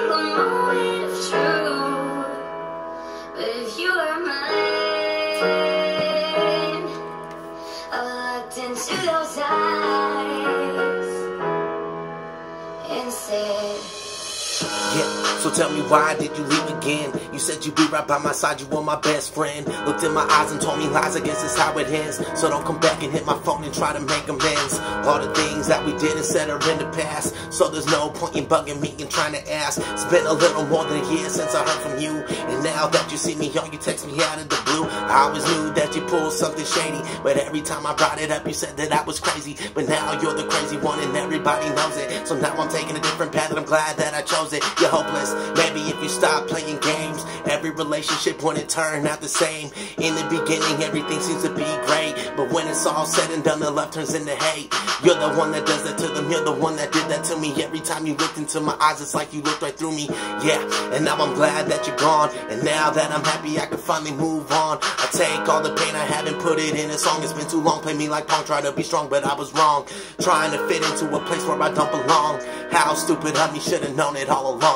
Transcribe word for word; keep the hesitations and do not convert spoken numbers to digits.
single moment of truth. But if you were mine, I looked into those eyes and said, yeah, so tell me, why did you leave again? You said you'd be right by my side, you were my best friend. Looked in my eyes and told me lies, I guess it's how it ends. So don't come back and hit my phone and try to make amends. All the things that we did and said are in the past, so there's no point in bugging me and trying to ask. It's been a little more than a year since I heard from you, and now that you see me on, you text me out of the blue. I always knew that you pulled something shady, but every time I brought it up you said that I was crazy. But now you're the crazy one and everybody knows it. So now I'm taking a different path and I'm glad that I chose it. You're hopeless, maybe if you stop playing games. Every relationship wouldn't turn out the same. In the beginning everything seems to be great, but when it's all said and done the love turns into hate. You're the one that does that to them, you're the one that did that to me. Every time you looked into my eyes it's like you looked right through me. Yeah, and now I'm glad that you're gone, and now that I'm happy I can finally move on. I take all the pain I have and put it in a song. It's been too long, play me like punk, try to be strong but I was wrong. Trying to fit into a place where I don't belong. How stupid of me, should've known it all along.